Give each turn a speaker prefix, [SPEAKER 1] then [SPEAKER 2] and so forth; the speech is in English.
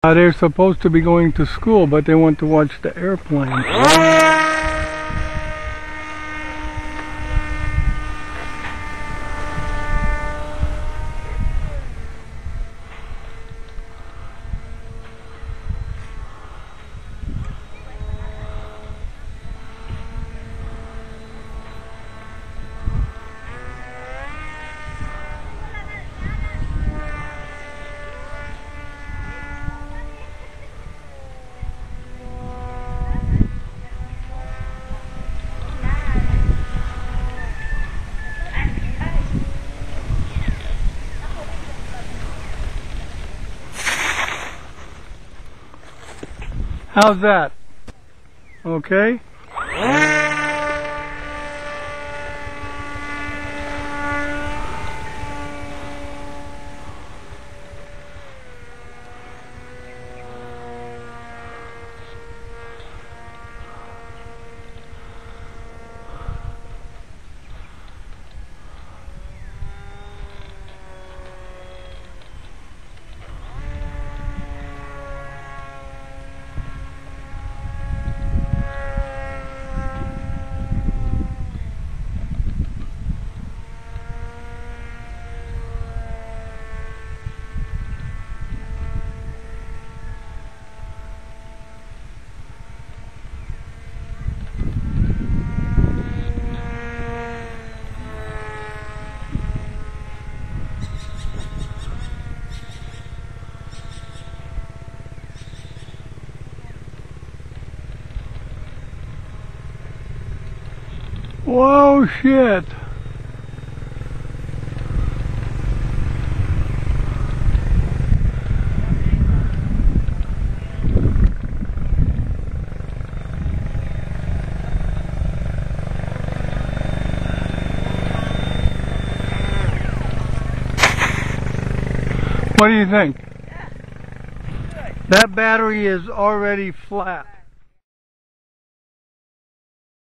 [SPEAKER 1] They're supposed to be going to school, but they want to watch the airplane. How's that? Okay? Whoa, shit. What do you think? That battery is already flat.